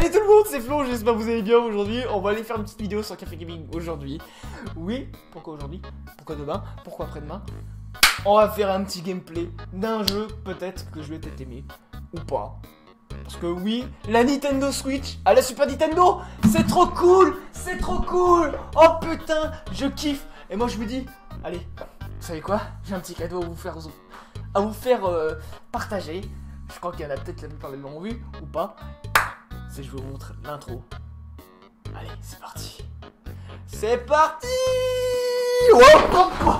Salut tout le monde, c'est Flo, j'espère que vous allez bien aujourd'hui. On va aller faire une petite vidéo sur Café Gaming aujourd'hui. Oui, pourquoi aujourd'hui? Pourquoi demain? Pourquoi après-demain? On va faire un petit gameplay d'un jeu peut-être que je vais peut-être aimer ou pas. Parce que oui, la Nintendo Switch à la Super Nintendo, c'est trop cool. C'est trop cool. Oh putain, je kiffe. Et moi je me dis, allez, vous savez quoi? J'ai un petit cadeau à vous faire partager. Je crois qu'il y en a peut-être la plupart qui l'ont vu ou pas. C'est je vous montre l'intro. Allez, c'est parti. C'est parti. Oh, oh, oh.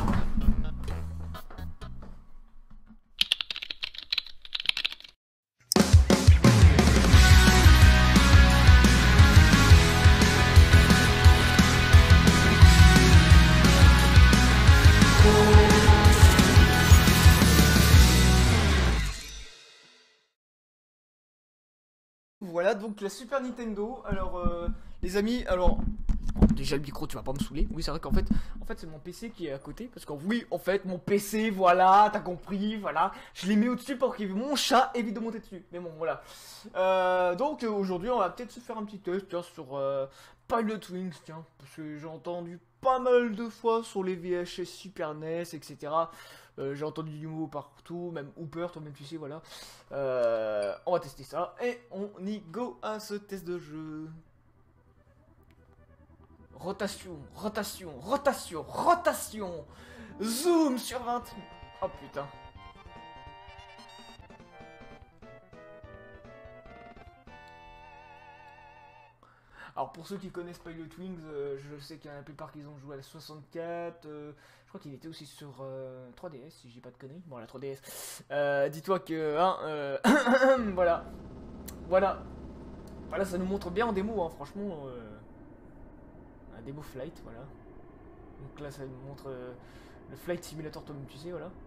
Voilà donc la Super Nintendo. Alors les amis, alors déjà le micro tu vas pas me saouler. Oui c'est vrai qu'en fait c'est mon PC qui est à côté. Parce que oui en fait mon PC, voilà, t'as compris, voilà. Je l'ai mis au dessus pour que mon chat évite de monter dessus. Mais bon voilà. Donc aujourd'hui on va peut-être se faire un petit test tiens, sur Pilot Wings, tiens. Parce que j'ai entendu pas mal de fois sur les VHS Super NES, etc. J'ai entendu du mot partout, même Hooper, toi-même tu sais, voilà. On va tester ça et on y go à ce test de jeu. Rotation, rotation, rotation, rotation. Zoom sur 20. Oh putain. Alors pour ceux qui connaissent Pilot Wings, je sais qu'il y en a la plupart qui ont joué à la 64. Je crois qu'il était aussi sur 3DS si j'ai pas de conneries. Bon la 3DS. Dis-toi que voilà. Voilà. Voilà, ça nous montre bien en démo, hein, franchement. Un démo flight, voilà. Donc là ça nous montre le Flight Simulator, toi-même tu sais, voilà.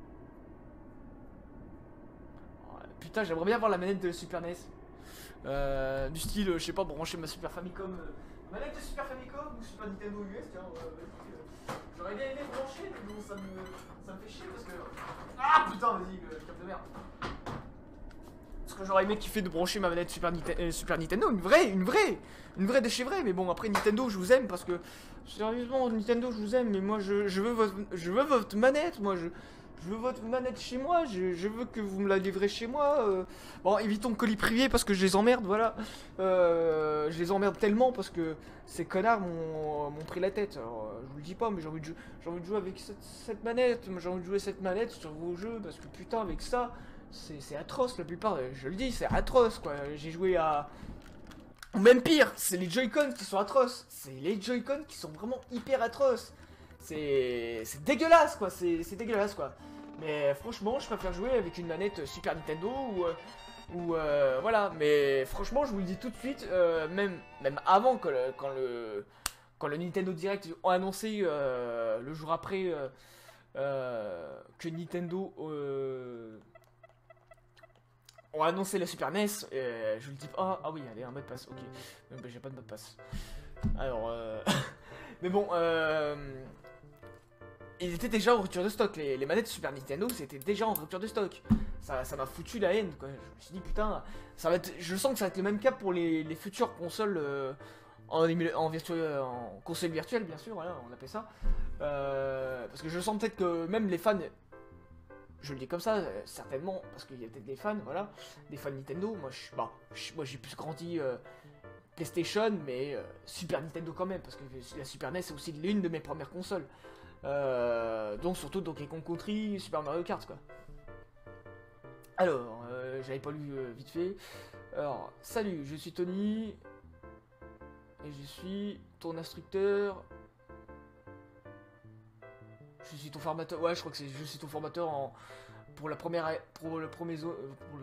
Oh, putain, j'aimerais bien voir la manette de la Super NES. Du style, je sais pas, brancher ma Super Famicom. Manette de Super Famicom ou Super Nintendo US, tiens, vas-y. J'aurais bien aimé brancher, mais bon, ça me fait chier parce que. Ah putain, vas-y, cap de merde. Parce que j'aurais aimé kiffer de brancher ma manette Super Nintendo, une vraie de chez vrai. Mais bon, après Nintendo, je vous aime parce que. Sérieusement, Nintendo, je vous aime, mais moi, je veux votre manette, moi, je veux votre manette chez moi, je veux que vous me la livrez chez moi. Bon, évitons le colis privé parce que je les emmerde, voilà. Je les emmerde tellement parce que ces connards m'ont pris la tête. Alors, je vous le dis pas, mais j'ai envie de jouer avec cette manette. J'ai envie de jouer cette manette sur vos jeux parce que putain, avec ça, c'est atroce la plupart. Je le dis, c'est atroce quoi. J'ai joué à. Ou même pire, c'est les Joy-Con qui sont atroces. C'est les Joy-Con qui sont vraiment hyper atroces. C'est dégueulasse quoi, c'est dégueulasse quoi. Mais franchement, je préfère jouer avec une manette Super Nintendo ou voilà. Mais franchement, je vous le dis tout de suite, même avant que quand le Nintendo Direct ont annoncé le jour après que Nintendo ont annoncé la Super NES, je vous le dis pas. Ah oui, allez, un mot de passe, ok. Ben, j'ai pas de mot de passe. Alors, mais bon, ils étaient déjà en rupture de stock, les manettes Super Nintendo, c'était déjà en rupture de stock. Ça m'a foutu la haine, quoi. Je me suis dit, putain, ça va être, je sens que ça va être le même cas pour les futures consoles en console virtuelle, bien sûr, voilà, on appelle ça. Parce que je sens peut-être que même les fans, je le dis comme ça, certainement, parce qu'il y a peut-être des fans, voilà, des fans Nintendo. Moi j'ai plus grandi PlayStation, mais Super Nintendo quand même, parce que la Super NES c'est aussi l'une de mes premières consoles. Donc surtout Donkey Kong Country, Super Mario Kart quoi. Alors, j'avais pas lu vite fait. Alors, salut, je suis Tony et je suis ton instructeur. Je suis ton formateur. Ouais, je crois que c'est je suis ton formateur pour le premier zone,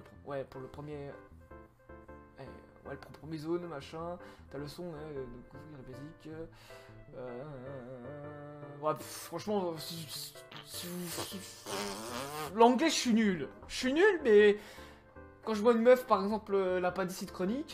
le premier zone machin. T'as le son de couvrir la basique. Ouais, franchement, l'anglais, je suis nul. Je suis nul, mais quand je vois une meuf, par exemple, la Padicite Chronique,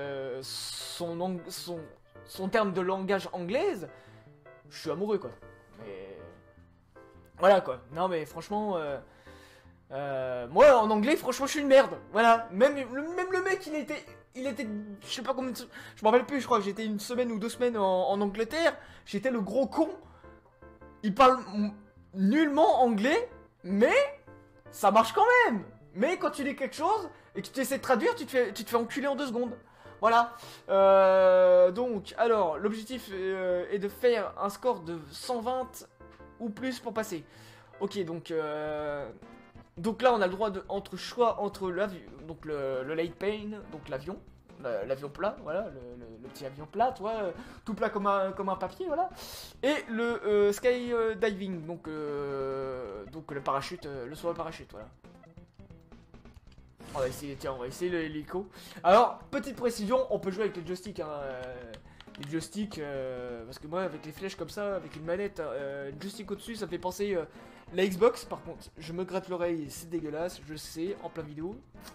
son terme de langage anglaise, je suis amoureux, quoi. Mais voilà, quoi. Non, mais franchement, moi, en anglais, franchement, je suis une merde. Voilà. Même le mec, il était, je sais pas combien, je me rappelle plus, je crois que j'étais une semaine ou 2 semaines en Angleterre. J'étais le gros con. Il parle nullement anglais, mais ça marche quand même. Mais quand tu lis quelque chose et que tu essaies de traduire, tu te fais enculer en 2 secondes. Voilà. Donc, alors, l'objectif est de faire un score de 120 ou plus pour passer. Ok, donc là on a le droit de choix entre l'avion, donc le light plane, donc l'avion, l'avion plat, voilà, le petit avion plat, tu vois, tout plat comme un papier, voilà, et le sky diving, donc le parachute, le saut à parachute, voilà. On va essayer, tiens, on va essayer l'hélico. Alors, petite précision, on peut jouer avec les joysticks, hein, les joysticks, parce que moi avec les flèches comme ça, avec une manette, le joystick au-dessus, ça me fait penser la Xbox. Par contre, je me gratte l'oreille, c'est dégueulasse, je sais, en plein vidéo.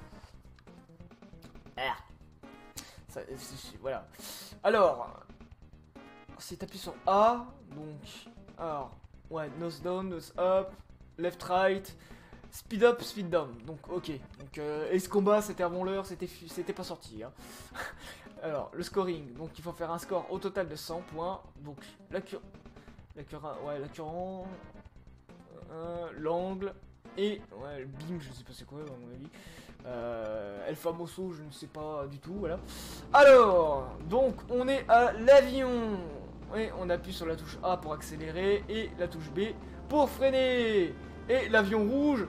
Ça, voilà. Alors, si t'appuies sur A, donc, alors, ouais, nose down, nose up, left right, speed up, speed down. Donc, ok. Donc, Ace Combat, c'était avant l'heure, c'était pas sorti. Hein. Alors, le scoring. Donc, il faut faire un score au total de 100 points. Donc, l'accurant, l'angle et ouais, le beam, je sais pas c'est quoi à mon avis. El Famoso, je ne sais pas du tout. Voilà. Alors, donc, on est à l'avion. Et on appuie sur la touche A pour accélérer et la touche B pour freiner. Et l'avion rouge.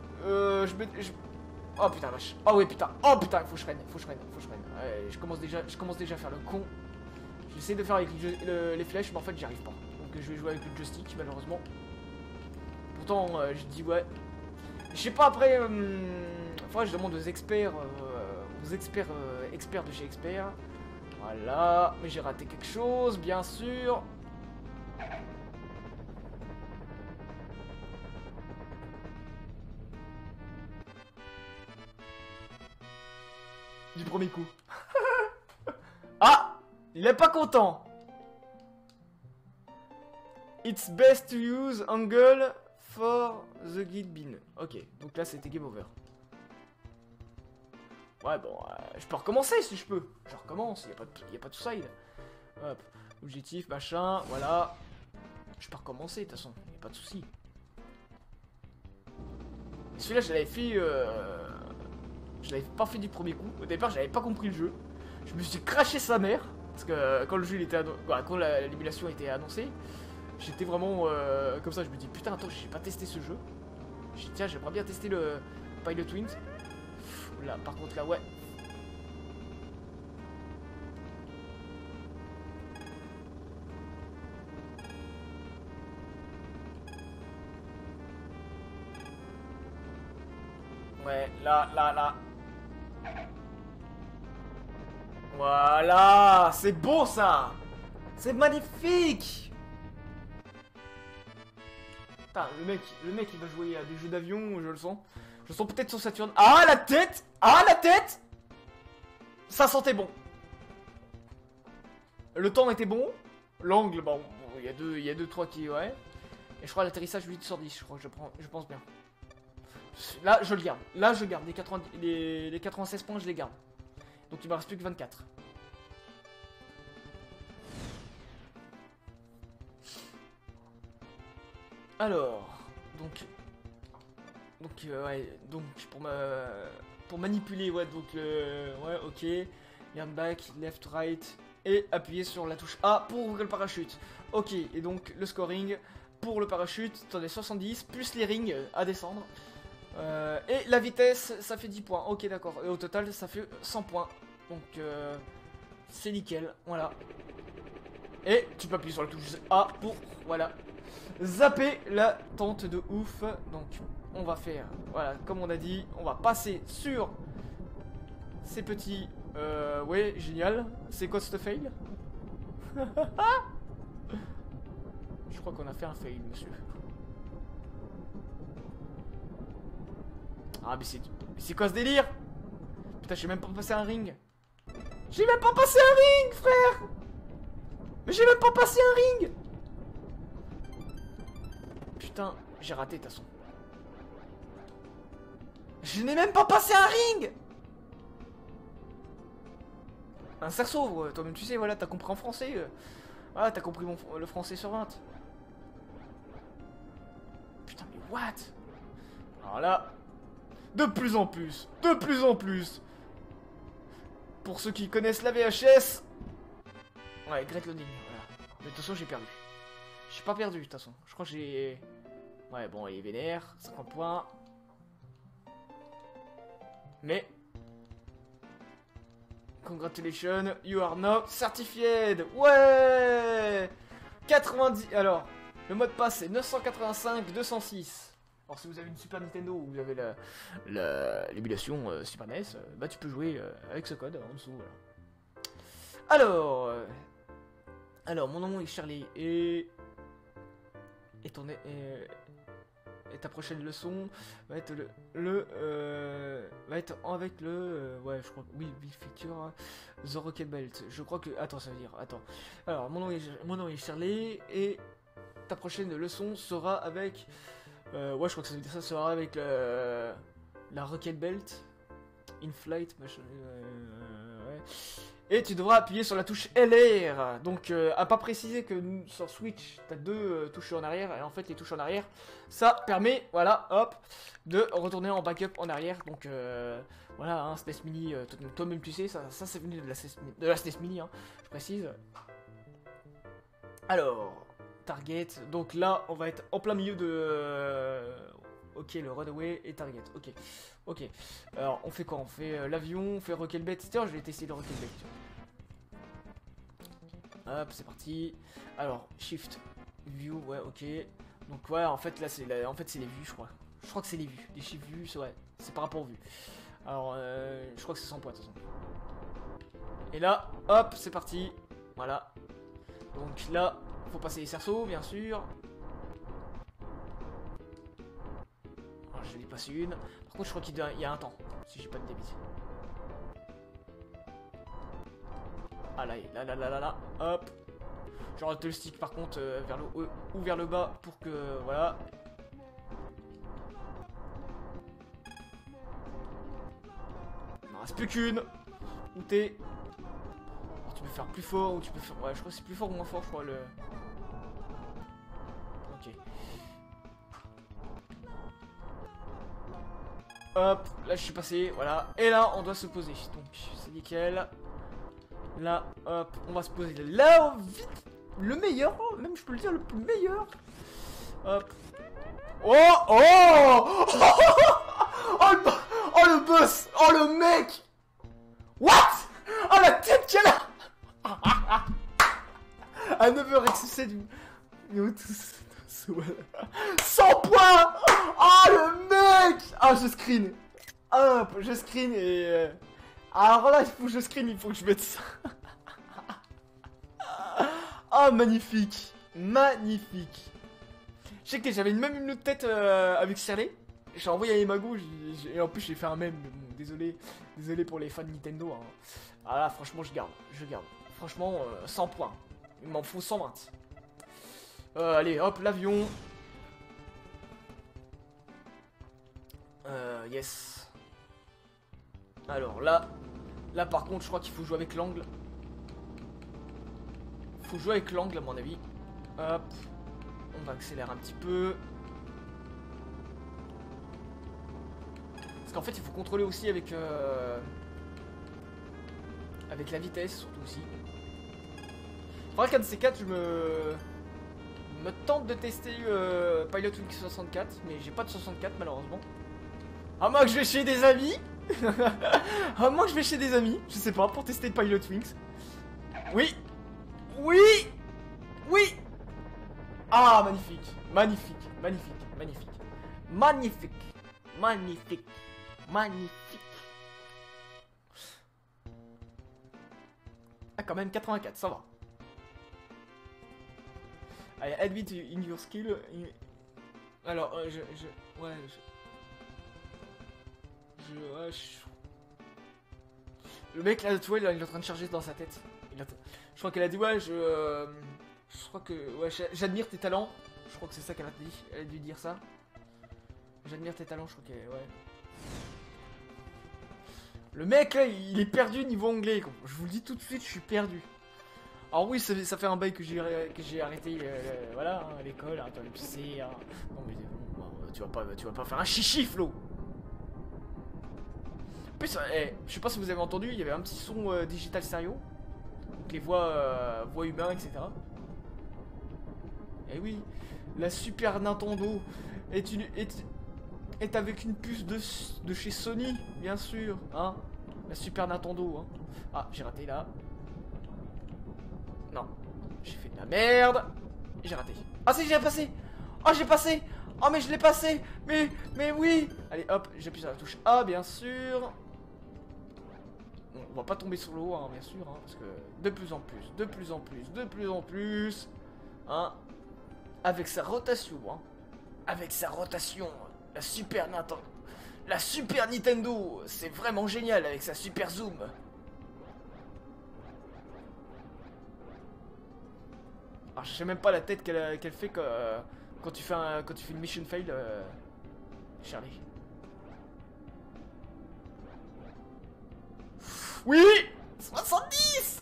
Oh putain vache. Oh oui putain. Oh putain, faut que je freine. Ouais, je commence déjà à faire le con. J'essaie de faire avec les flèches, mais en fait j'y arrive pas. Donc je vais jouer avec le joystick malheureusement. Pourtant je dis ouais. Je sais pas après. Faudrait que je demande aux experts, experts de chez experts. Voilà. Mais j'ai raté quelque chose, bien sûr. Du premier coup. Ah, il est pas content. It's best to use angle for the guide bin. Ok, donc là c'était game over. Ouais bon, je peux recommencer si je peux. Je recommence, il y a pas de side. Hop, objectif, machin, voilà. Je peux recommencer de toute façon, il y a pas de souci. Celui-là je l'avais fait... Je l'avais pas fait du premier coup. Au départ, j'avais pas compris le jeu. Je me suis craché sa mère. Parce que quand le jeu il était quand l'émulation était annoncée, j'étais vraiment comme ça. Je me dis putain, attends, j'ai pas testé ce jeu. J'ai dit tiens, j'aimerais bien tester le Pilot Wings. Là, par contre, là, ouais. Ouais, là. Voilà, c'est beau ça. C'est magnifique. Putain, le mec il va jouer à des jeux d'avion, je le sens. Je le sens peut-être sur Saturne. Ah la tête. Ah la tête. Ça sentait bon. Le temps était bon. L'angle, bon, il y a deux, trois qui, ouais. Et je crois l'atterrissage 8 sur 10, je pense bien. Là, je le garde. Là, je garde. Les 96 points, je les garde. Donc, il me reste plus que 24. Alors, donc pour manipuler, ouais, donc ouais, ok, yarn back, left, right, et appuyer sur la touche A pour ouvrir le parachute. Ok, et donc le scoring pour le parachute, t'en as 70 plus les rings à descendre. Et la vitesse, ça fait 10 points. Ok, d'accord. Et au total, ça fait 100 points. Donc, c'est nickel. Voilà. Et tu peux appuyer sur la touche A pour, voilà, zapper la tente de ouf. Donc, on va faire, voilà, comme on a dit, on va passer sur ces petits... ouais, génial. C'est quoi ce fail? Je crois qu'on a fait un fail, monsieur. Ah mais c'est quoi ce délire? Putain, j'ai même pas passé un ring. J'ai même pas passé un ring, frère. Mais j'ai même pas passé un ring. Putain, j'ai raté de toute façon. Je n'ai même pas passé un ring. Un cerceau, toi-même tu sais, voilà, t'as compris en français. Voilà, t'as compris le français sur 20. Putain, mais what? Alors là, de plus en plus, de plus en plus. Pour ceux qui connaissent la VHS. Ouais, Great Loading, voilà. Mais de toute façon, j'ai perdu. J'ai pas perdu, de toute façon. Je crois que j'ai... Ouais, bon, il est vénère, 50 points. Mais... Congratulations, you are now certified. Ouais. 90... Alors, le mot de passe, c'est 985-206. Alors, si vous avez une Super Nintendo ou vous avez l'émulation Super NES, bah tu peux jouer avec ce code en dessous, voilà. Alors, mon nom est Charlie et ta prochaine leçon va être va être avec ouais, je crois, oui, feature The Rocket Belt. Je crois que, attends, ça veut dire, attends. Alors, mon nom est Charlie et ta prochaine leçon sera avec, ouais, je crois que ça veut dire ça sera avec la Rocket Belt in flight, machin, ouais. Et tu devras appuyer sur la touche LR. Donc, à pas préciser que sur Switch, t'as deux touches en arrière. Et en fait, les touches en arrière, ça permet, voilà, hop, de retourner en backup en arrière. Donc, voilà, hein, SNES Mini, toi-même tu sais, ça c'est venu de la SNES Mini, hein, je précise. Alors, Target. Donc là, on va être en plein milieu de... ok, le Runaway et Target. Ok. Ok. Alors, on fait quoi? On fait l'avion, on fait Rocket Belt. Tiens, je vais tester le Rocket Belt. Hop, c'est parti. Alors, Shift, View, ouais, ok. Donc, ouais, en fait, là, c'est les vues, je crois. Je crois que c'est les vues. Les Shift Views, ouais. C'est par rapport aux vues. Alors, je crois que c'est 100 points, de toute façon. Et là, hop, c'est parti. Voilà. Donc là, faut passer les cerceaux, bien sûr. Alors, je vais y passer une. Par contre, je crois qu'il y a un temps, si j'ai pas de débit. Ah là, là, hop. J'arrête le stick par contre vers le haut ou vers le bas pour que, voilà. Il n'en reste plus qu'une. Où t'es? Tu peux faire plus fort ou tu peux faire... Ouais, je crois que c'est plus fort ou moins fort, je crois, le... Ok. Hop, là je suis passé, voilà. Et là, on doit se poser. Donc, c'est nickel. Là, hop, on va se poser là, vite. Le meilleur, même je peux le dire, le plus meilleur. Hop. Oh, oh. Oh, le boss. Oh, le mec. What? Oh, la tête qu'elle a. À 9h du... 100 points. Oh, le mec. Ah, je screen. Hop, je screen et... Alors là, il faut que je screen, il faut que je mette ça. Ah, magnifique. Magnifique. Je sais que j'avais même une autre tête avec Shirley. J'ai envoyé à Imago et en plus j'ai fait un mème. Bon, désolé pour les fans de Nintendo. Hein. Ah là, franchement, je garde. Franchement, 100 points. Il m'en faut 120. Allez, hop, l'avion. Yes. Alors là par contre, je crois qu'il faut jouer avec l'angle. Faut jouer avec l'angle à mon avis. Hop. On va accélérer un petit peu. Parce qu'en fait, il faut contrôler aussi avec la vitesse, surtout aussi. Faudra qu'un de ces quatre, je me tente de tester Pilotwings 64, mais j'ai pas de 64 malheureusement. À moins que je vais chez des amis. À moins que je vais chez des amis, je sais pas, pour tester Pilotwings. Oui. Oui. Oui. Ah, magnifique. Magnifique. Ah, quand même 84, ça va. Allez, admit in your skill. Alors, le mec là, tu vois, il est en train de charger dans sa tête. Je crois qu'elle a dit, ouais, je crois que, ouais, j'admire tes talents. Je crois que c'est ça qu'elle a dit. Elle a dû dire ça. J'admire tes talents, je crois qu'elle, ouais. Le mec là, il est perdu niveau anglais. Je vous le dis tout de suite, je suis perdu. Alors oui, ça fait un bail que j'ai arrêté, voilà, hein, à l'école, hein, dans les PC. Hein. Non mais bon, tu vas pas faire un chichi, Flo. En plus, je sais pas si vous avez entendu, il y avait un petit son digital stéréo. Donc les voix humaines, etc. Et oui, la Super Nintendo est avec une puce de chez Sony, bien sûr, hein. La Super Nintendo, hein. Ah, j'ai raté là. Non, j'ai fait de la merde. J'ai raté. Ah si, j'ai passé. Oh, j'ai passé. Oh, mais je l'ai passé. Mais oui. Allez, hop, j'appuie sur la touche A, bien sûr. Bon, on va pas tomber sur le haut, hein, bien sûr, hein, parce que de plus en plus, de plus en plus, de plus en plus, hein, avec sa rotation, hein, avec sa rotation, la Super Nintendo, c'est vraiment génial avec sa super zoom. Alors, je sais même pas la tête qu'elle fait quand tu fais une mission fail, Charlie. Oui, 70.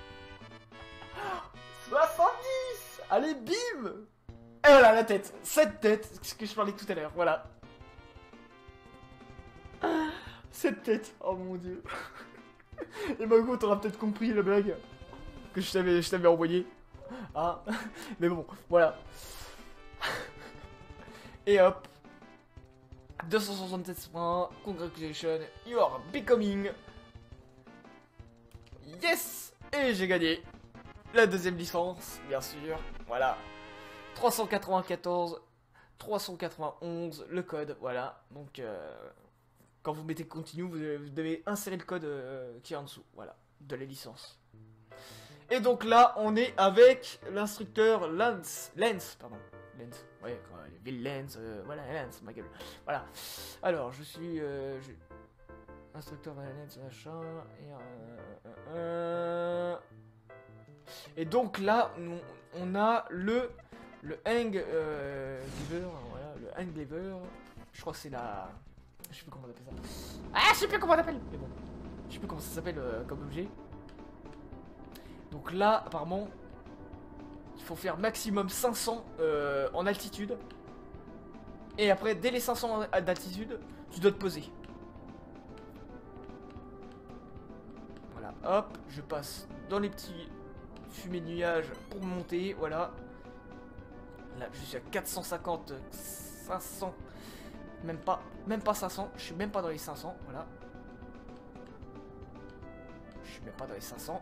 70. Allez, bim. Et voilà la tête. Cette tête, ce que je parlais tout à l'heure, voilà. Cette tête, oh mon dieu. Et Mago, t'auras peut-être compris la blague que je t'avais envoyé. Ah, mais bon, voilà. Et hop. 267 points. Congratulations, you are becoming. Yes. Et j'ai gagné la deuxième licence, bien sûr. Voilà. 394, 391, le code, voilà. Donc, quand vous mettez continue, vous devez insérer le code qui est en dessous, voilà, de la licence. Et donc là, on est avec l'instructeur Lance, ouais, Bill Lance, voilà, Lance, ma gueule, voilà. Alors, je suis instructeur Lance, machin, et donc là, on a le hang lever, voilà, le hang lever, je crois que c'est la... Je sais plus comment on appelle ça. Ah, je sais plus comment on appelle. Mais bon, je sais plus comment ça s'appelle comme objet. Donc là, apparemment, il faut faire maximum 500 en altitude. Et après, dès les 500 d'altitude, tu dois te poser. Voilà, hop, je passe dans les petits fumées de nuages pour monter, voilà. Là, je suis à 450, 500... Même pas 500, je suis même pas dans les 500, voilà. Je suis même pas dans les 500.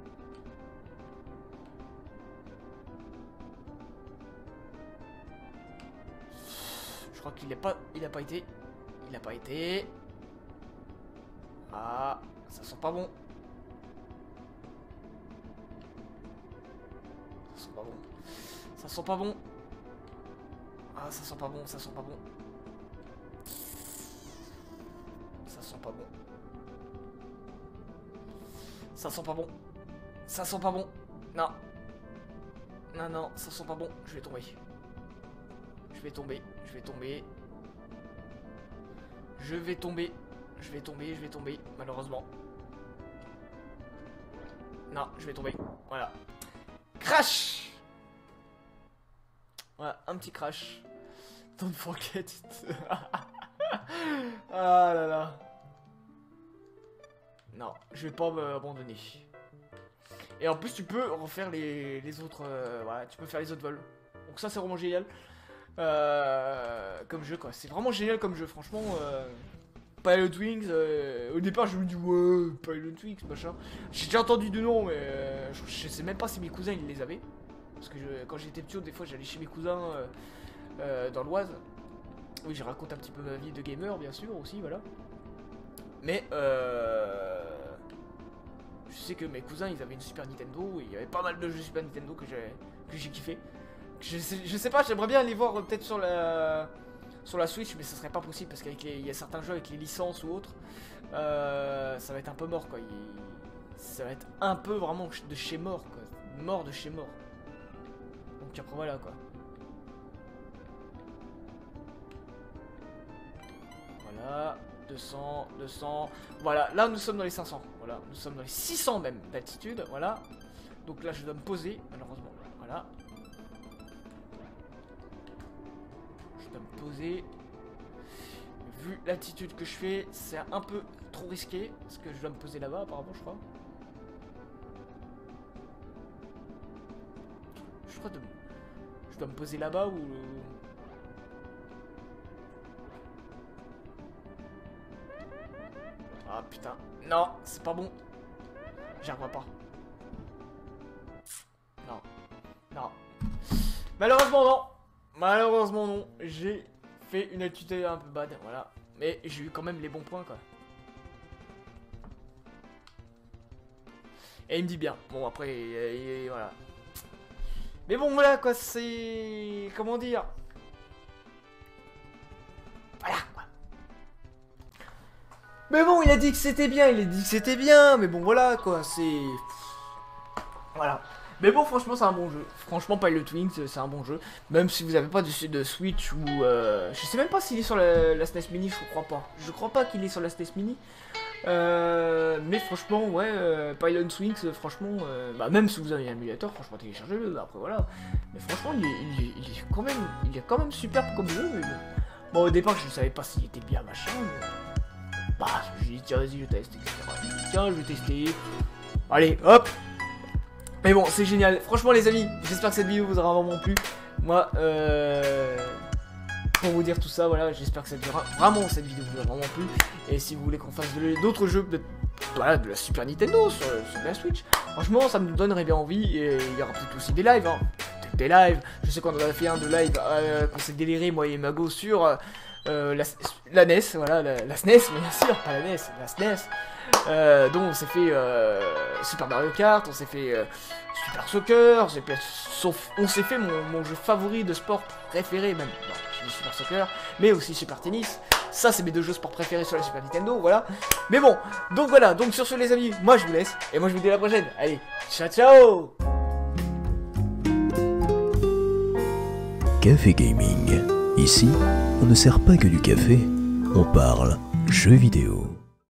Je crois qu'il a pas été. Ah, ça sent pas bon. Ça sent pas bon. Ça sent pas bon. Ah, ça sent pas bon, ça sent pas bon. Ça sent pas bon. Ça sent pas bon. Ça sent pas bon. Non. Non, non, ça sent pas bon. Je vais tomber. Je vais tomber. Je vais tomber. Je vais tomber. Je vais tomber. Je vais tomber. Malheureusement. Non, je vais tomber. Voilà. Crash. Voilà, un petit crash. Don't forget it. Ah là là. Non, je vais pas m'abandonner. Et en plus, tu peux refaire les autres... voilà, tu peux faire les autres vols. Donc ça, c'est vraiment génial. Comme jeu, quoi. C'est vraiment génial comme jeu, franchement. Pilot Wings, au départ, je me dis, ouais, Pilot Wings, machin. J'ai déjà entendu de nom, mais je sais même pas si mes cousins, ils les avaient. Parce que quand j'étais petit, des fois, j'allais chez mes cousins dans l'Oise. Oui, je raconte un petit peu ma vie de gamer, bien sûr, aussi, voilà. Mais, je sais que mes cousins, ils avaient une Super Nintendo, et il y avait pas mal de jeux Super Nintendo que j'ai kiffé. Je sais pas, j'aimerais bien aller voir peut-être sur la Switch, mais ça serait pas possible, parce qu'il y a certains jeux avec les licences ou autres, ça va être un peu mort, quoi. Ça va être un peu vraiment de chez mort, quoi. Mort de chez mort. Donc après, voilà, quoi. Voilà. 200, 200. Voilà, là nous sommes dans les 500. Voilà, nous sommes dans les 600 même d'altitude. Voilà. Donc là je dois me poser, malheureusement. Voilà. Je dois me poser. Vu l'altitude que je fais, c'est un peu trop risqué. Parce que je dois me poser là-bas, apparemment, je crois. Je dois me poser là-bas ou... Ah putain. Non, c'est pas bon. J'y arriverai pas. Non. Non. Malheureusement non. Malheureusement non. J'ai fait une altitude un peu bad. Voilà. Mais j'ai eu quand même les bons points quoi. Et il me dit bien. Bon après, voilà. Mais bon voilà quoi, c'est... Comment dire? Voilà quoi. Mais bon, il a dit que c'était bien, il a dit que c'était bien, mais bon voilà quoi, c'est... Voilà. Mais bon, franchement, c'est un bon jeu. Franchement, Pilot Wings, c'est un bon jeu. Même si vous n'avez pas de Switch ou... Je sais même pas s'il est sur la SNES Mini, je crois pas. Je crois pas qu'il est sur la SNES Mini. Mais franchement, ouais, Pilot Wings, franchement... bah, même si vous avez un émulateur, franchement, téléchargez-le. Après, voilà. Mais franchement, il est quand même superbe comme jeu. Mais bon, au départ, je ne savais pas s'il était bien, machin. Mais... Bah, j'ai dit, tiens, vas-y, je teste, etc. Tiens, je vais tester. Allez, hop. Mais bon, c'est génial. Franchement, les amis, j'espère que cette vidéo vous aura vraiment plu. Moi, pour vous dire tout ça, voilà, j'espère que cette vidéo vous a vraiment plu. Et si vous voulez qu'on fasse d'autres jeux, voilà, de la Super Nintendo sur la Switch, franchement, ça me donnerait bien envie. Et il y aura peut-être aussi des lives, hein. Peut-être des lives. Je sais qu'on en a fait un de live qu'on s'est déliré, moi et Mago, sur... la NES, voilà, la SNES, bien sûr, pas la NES, la SNES. Donc on s'est fait Super Mario Kart, on s'est fait Super Soccer, on s'est fait mon jeu favori de sport préféré même. Non, j'ai dit Super Soccer, mais aussi Super Tennis. Ça, c'est mes deux jeux sport préférés sur la Super Nintendo, voilà. Mais bon, donc voilà, donc sur ce les amis, moi je vous laisse, et moi je vous dis à la prochaine. Allez, ciao ciao. Café Gaming. Ici, on ne sert pas que du café, on parle jeux vidéo.